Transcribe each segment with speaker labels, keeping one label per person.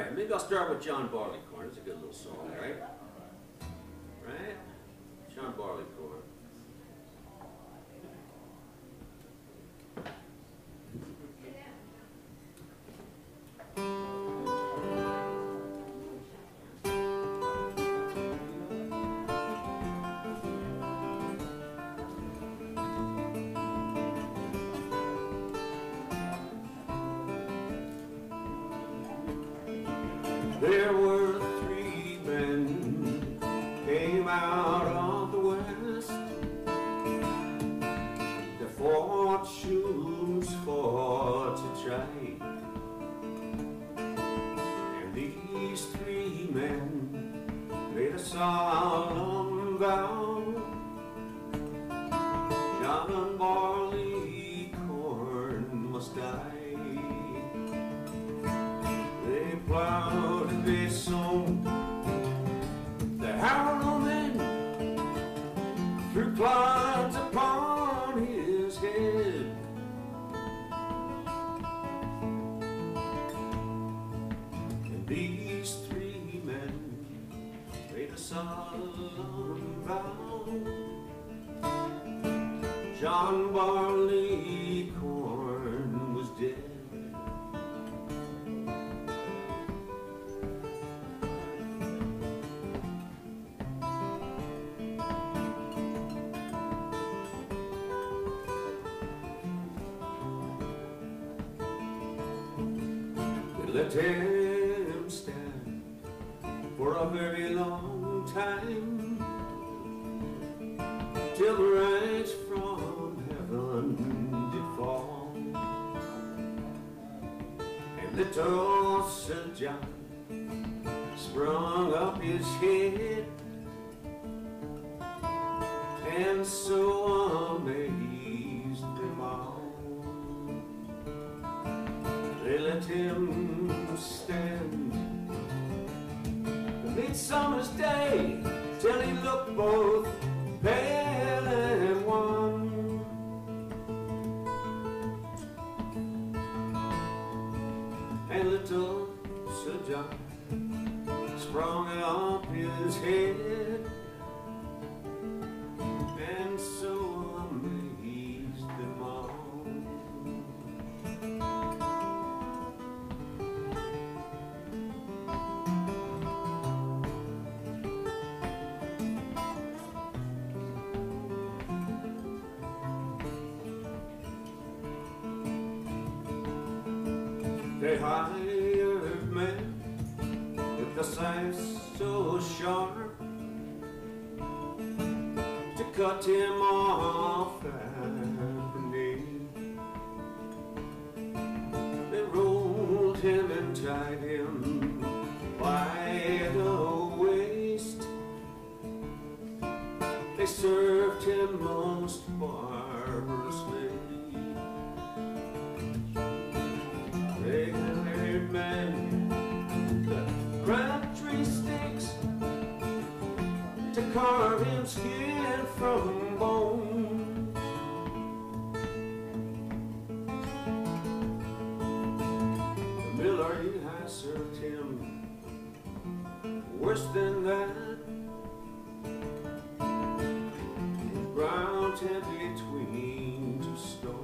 Speaker 1: right, maybe I'll start with John Barleycorn. It's a good little song, right? Right? John Barleycorn. There were three men came out of the west. Their fortunes for to trade, and these three men made a solemn vow. John Barleycorn must die. They plowed and they sown, the harrow men threw clods upon his head. And these three men made a solemn vow. John Barleycorn was dead. Let him stand for a very long time, till the rains from heaven did fall, and little Sir John sprung up his head, and so amazed them all. They let him stand the midsummer's day, till he looked both pale and wan. And little Sir John sprung up his head, and so amazed them all. They hired men with the scythe so sharp to cut him off at the knee. They rolled him and tied him by the waist. They served him most barbarously. They hired men to grab tree sticks to carve him skin from bone. The miller, he has served him worse than that. He ground him between two stones.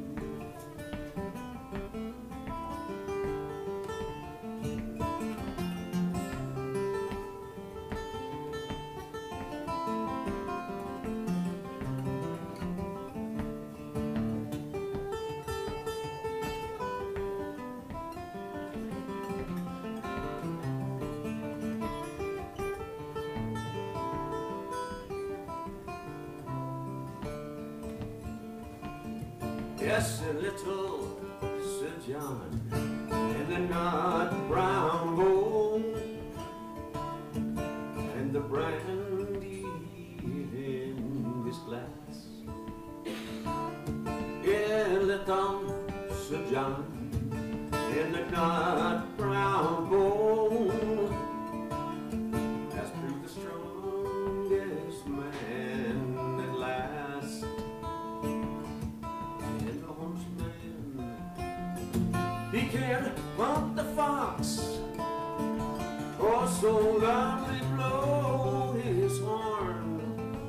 Speaker 1: Yes, and little Sir John in the nut brown bowl, and the brandy in his glass. Yeah, little Sir John in the nut brown bowl has proved the strongest man at last. He can hunt the fox so loudly blow his horn.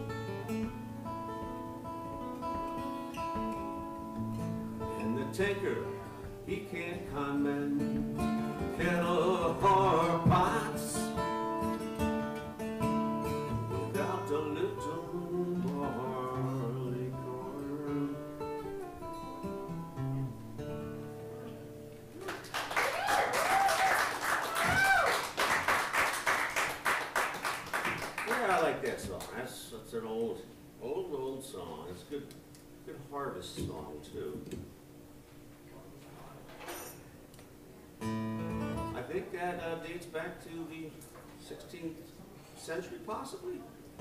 Speaker 1: And the tinker, he can't comment kettle or pots without the little barley corn. Yeah, I like that song. That's an old song. It's a good harvest song too. I think that dates back to the 16th century, possibly.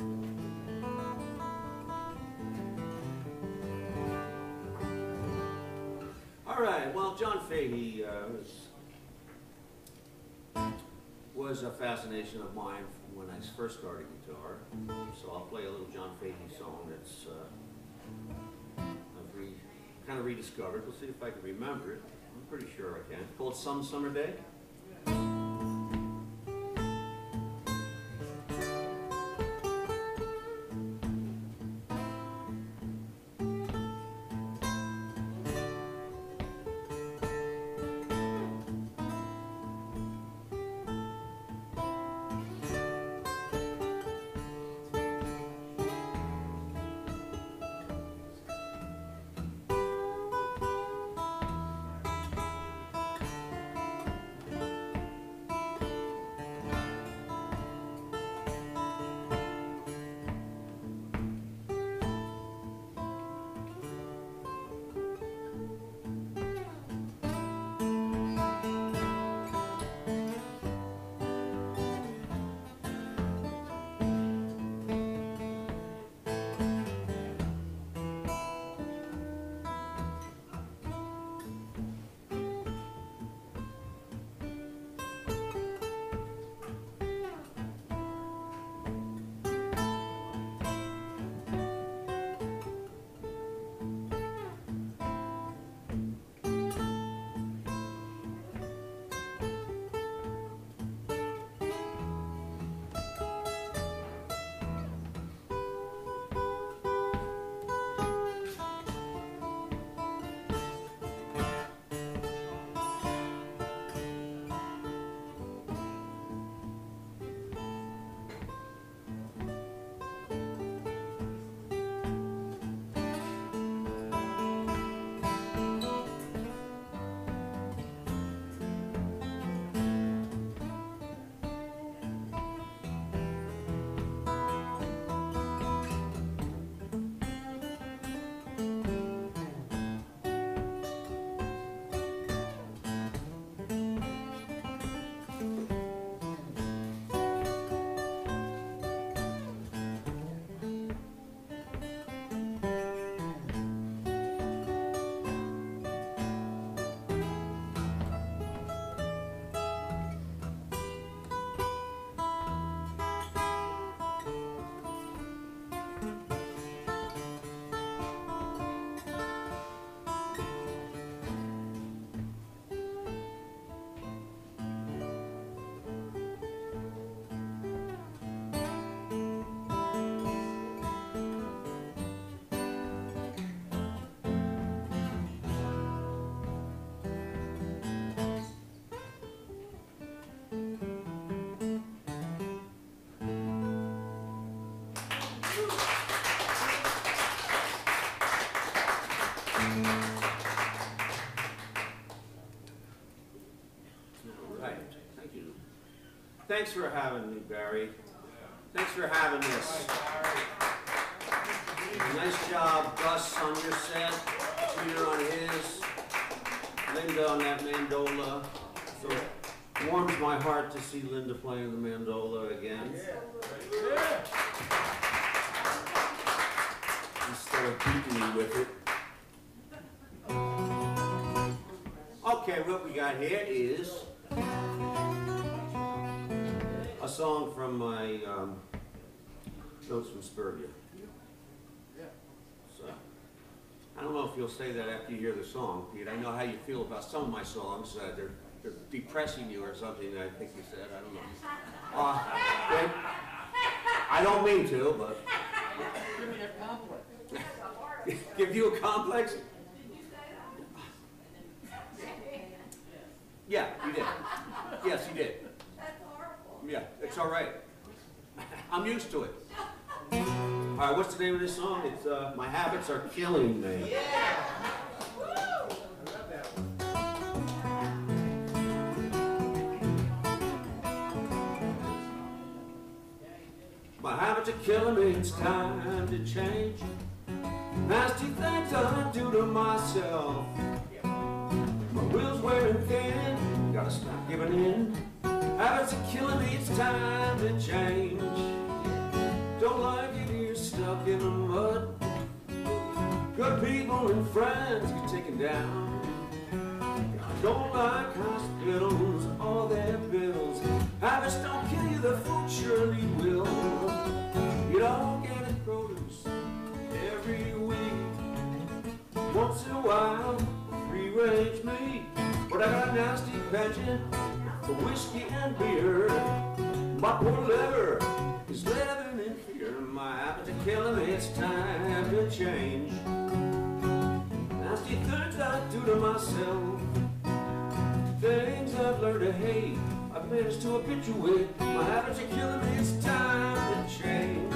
Speaker 1: All right. Well, John Fahey was a fascination of mine when I first started guitar. So I'll play a little John Fahey song that's I've kind of rediscovered. We'll see if I can remember it. I'm pretty sure I can. It's called Some Summer Day. Thanks for having me, Barry. Thanks for having this. Nice job, Gus, on your set. Peter on his. Linda on that mandola. So it warms my heart to see Linda playing the mandola again. Instead of beating me with it. Okay, what we got here is a song from my Notes from Suburbia. So, I don't know if you'll say that after you hear the song, Pete. I know how you feel about some of my songs. They're they're depressing you or something, I think you said, I don't know. I don't mean to, but.
Speaker 2: Give me a complex.
Speaker 1: Give you a complex? Yeah, you did. Yes, you did.
Speaker 3: That's horrible.
Speaker 1: Yeah, it's all right. I'm used to it. All right, what's the name of this song? It's My Habits Are Killing Me.
Speaker 2: Yeah.
Speaker 1: My habits are killing me, it's time to change. Nasty things I do to myself. My wheels wearing thin, gotta stop giving in. Habits are killing me, it's time to change. Don't like it here, stuck in the mud. Good people and friends get taken down. Don't like hospitals, all their bills. Habits don't kill you, the food surely will. You don't get it produce every week. Once in a while, free range meat. But I got a nasty penchant for whiskey and beer. My poor liver is living in fear. My habits are killing me, it's time to change. Nasty things I do to myself. Things I've learned to hate, I've managed to habituate. My habits are killing me, it's time to change.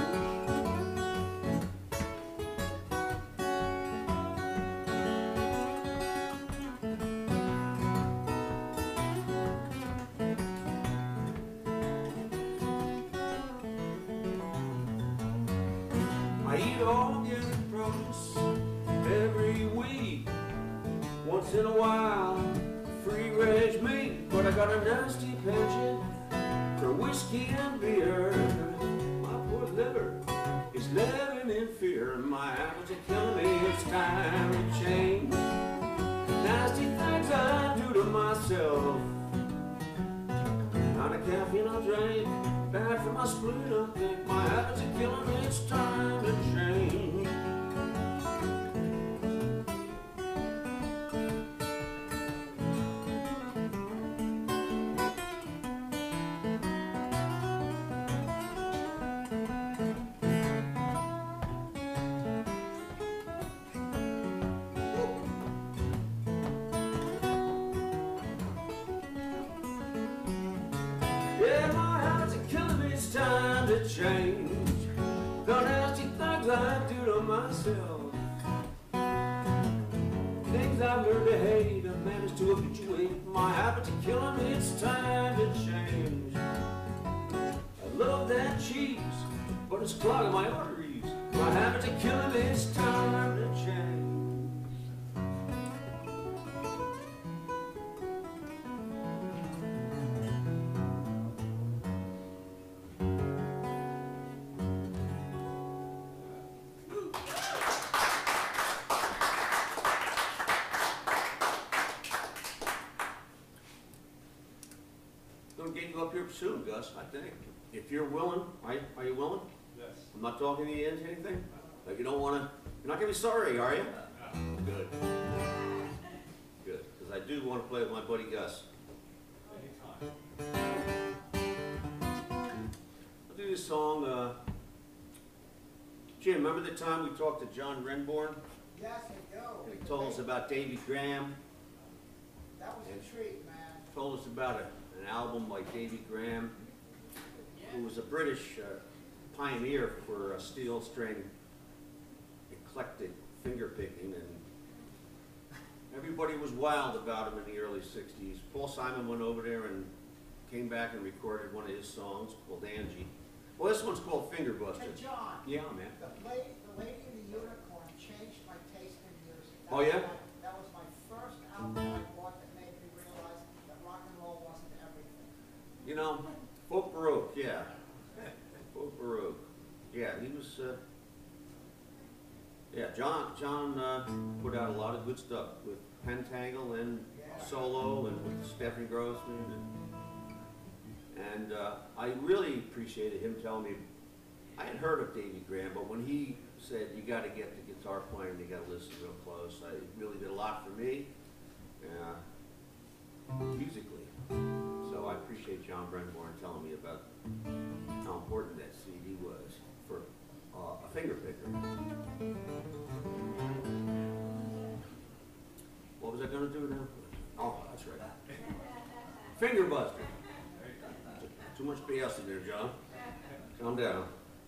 Speaker 1: I eat organic produce every week. Once in a while, free range meat, but I got a nasty penchant for whiskey and beer. My poor liver is living in fear. My habits are killing me, it's time to change. Nasty things I do to myself. Not a caffeine I drink, bad for my spleen I think. My habits are killing me, it's time to change. Yeah, my habits are killing me, it's time to change. The nasty things I do to myself. Things I've learned to hate, I've managed to habituate. My habits are killing me, it's time to change. I love that cheese, but it's clogging my arteries. My habits are killing me, it's time to change. Gonna get you up here soon, Gus, I think. If you're willing, are you willing?
Speaker 4: Yes.
Speaker 1: I'm not talking you into anything? Like you don't wanna, you're not gonna be sorry, are you? Good. Good, because I do want to play with my buddy Gus.
Speaker 4: Anytime.
Speaker 1: I'll do this song, Jim, remember the time we talked to John Renborn?
Speaker 5: Yes, I do.
Speaker 1: And he told us about Davy Graham,
Speaker 5: That was a treat, man.
Speaker 1: told us about an album by Davy Graham, who was a British pioneer for steel string eclectic finger picking, and everybody was wild about him in the early 60s. Paul Simon went over there and came back and recorded one of his songs called Angie. Well, this one's called Finger Buster.
Speaker 5: Hey, John.
Speaker 1: Yeah, man.
Speaker 5: The Lady and the Unicorn changed my taste in music.
Speaker 1: Oh, yeah?
Speaker 5: That was my first album I bought that made me realize that rock and roll wasn't everything.
Speaker 1: You know, Folk Baroque, yeah. Folk Baroque. Yeah, he was, yeah, John put out a lot of good stuff with Pentangle and solo and with Stephen Grossman. And I really appreciated him telling me, I had heard of Davy Graham, but when he said, you got to get the guitar playing, you got to listen real close, it really did a lot for me. musically. So I appreciate John Brenborn telling me about how important that CD was for a finger picker. What was I going to do now? Oh, that's right. Finger buster. Too much BS in there, John. Calm down.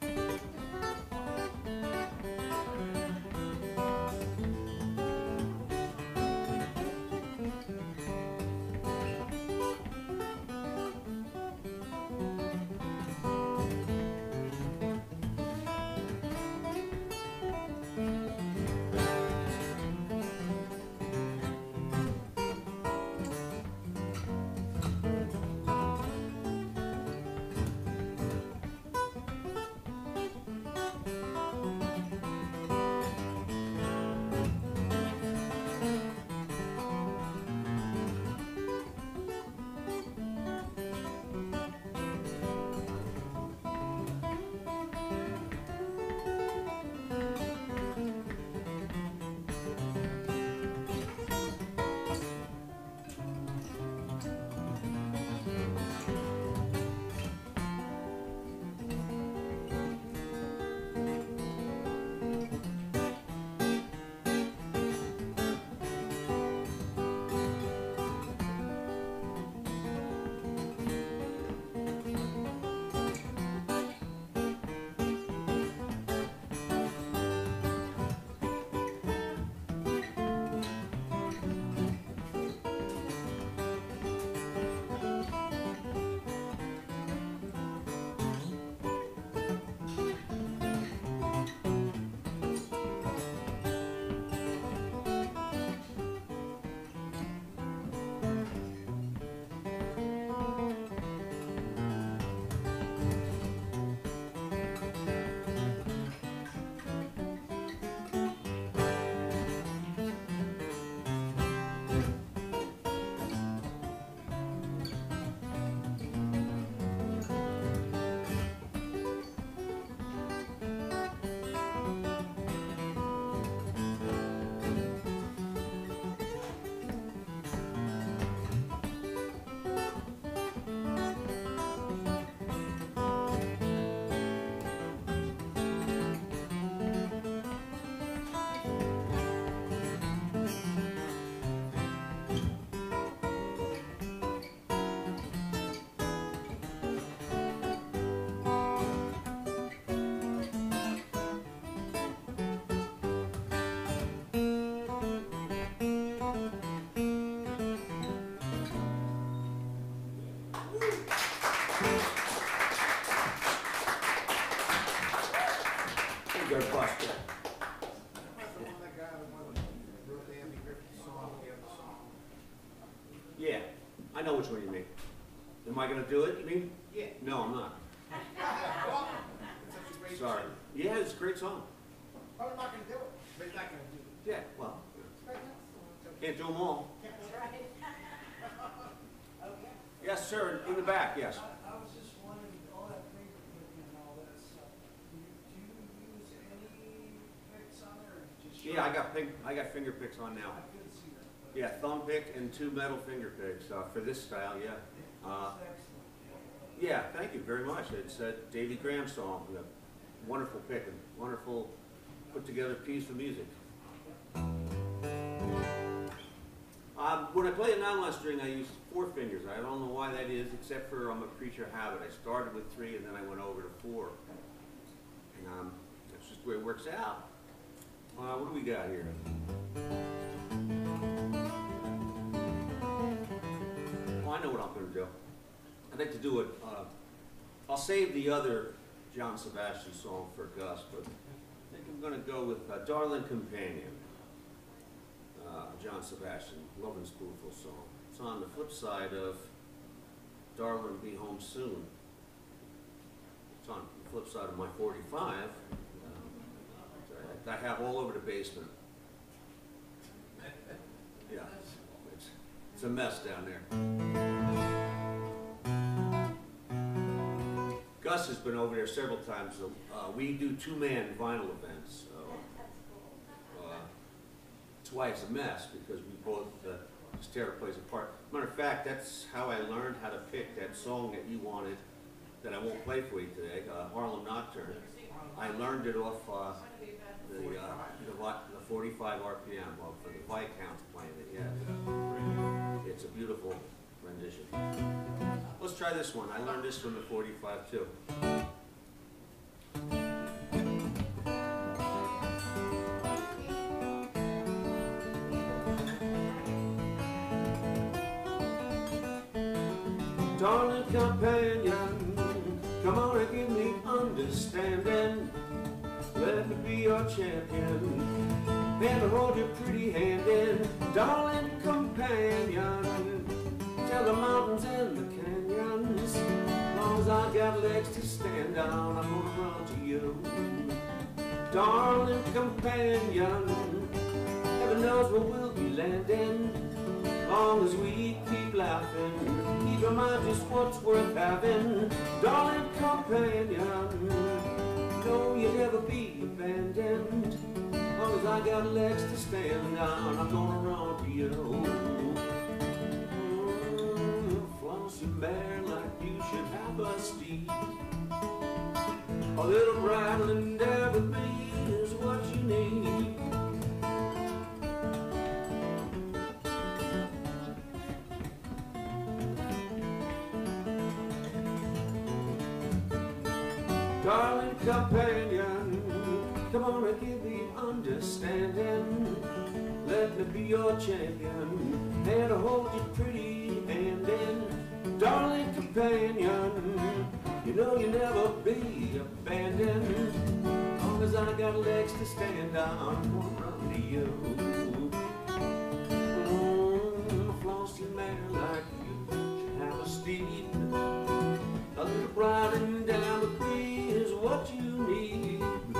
Speaker 1: Finger buster. Yeah, I know which one you mean. Am I going to do it, you mean?
Speaker 5: Yeah.
Speaker 1: No, I'm not.
Speaker 5: It's such a great
Speaker 1: Sorry.
Speaker 5: song.
Speaker 1: Yeah, it's a great song.
Speaker 5: Probably not gonna do it, but he's not gonna do it.
Speaker 1: Yeah, well,
Speaker 5: Right now.
Speaker 1: can't do them all.
Speaker 5: That's right. Okay.
Speaker 1: Yes, sir, in the back, yes.
Speaker 3: I was just wondering, all that finger picking and all that stuff, do you use any picks on there, or you just?
Speaker 1: Yeah, I got finger picks on now.
Speaker 3: I couldn't see that. but
Speaker 1: Yeah, thumb pick and 2 metal finger picks for this style, yeah.
Speaker 3: It's excellent.
Speaker 1: Yeah, thank you very much. It's a Davy Graham song. Wonderful pick and wonderful put together piece of music. When I play a nylon string, I use 4 fingers. I don't know why that is, except for I'm a creature of habit. I started with 3 and then I went over to 4. And that's just the way it works out. What do we got here? Oh, I know what I'm going to do. I'd like to do it. I'll save the other John Sebastian song for Gus, but I think I'm going to go with Darling Companion. John Sebastian, Love and Spoonful song. It's on the flip side of Darling Be Home Soon. It's on the flip side of my 45 that I have all over the basement. Yeah, it's a mess down there. Gus has been over there several times. We do 2-man vinyl events. So, that's why it's a mess, because we both Terror plays a part. Matter of fact, that's how I learned how to pick that song that you wanted, that I won't play for you today, Harlem Nocturne. I learned it off the 45 RPM of the Viscounts playing it. Yeah, it's a beautiful rendition. Let's try this one. I learned this from the 45 too. Darling companion, come on and give me understanding. Let me be your champion and hold your pretty hand in. Darling companion, tell the mountains and the canyons, as long as I got legs to stand on, I'm gonna run to you. Darling companion, heaven knows where we'll be landing, long as we keep laughing. Keep in mind just what's worth having. Darling companion, know you'll never be abandoned. As long as I got legs to stand on, I'm gonna run to you. Floss your mare like you should have a steed. A little bridle and there with me is what you need. Darling companion, come on and give me understanding. Let me be your champion and I'll hold your pretty hand in. Darling companion, you know you'll never be abandoned. As long as I got legs to stand on, I'm gonna run to you. Floss your mare like you should have a steed. A little riding down the creek is what you need.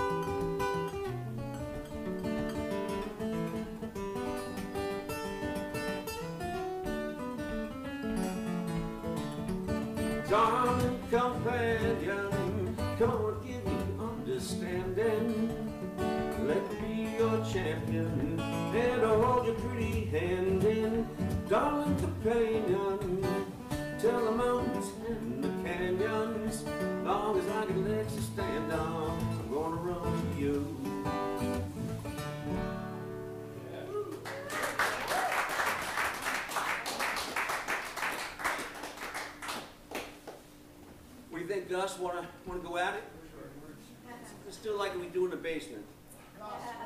Speaker 1: Darling companion, come on and give me understanding. Let me be your champion and I'll hold your pretty hand in. Darling companion, tell the mountains and the canyons, long as I got legs to stand on, I'm gonna run to you. What do you think, Gus? Want to go at it? It's still like we do in the basement.
Speaker 5: Gus,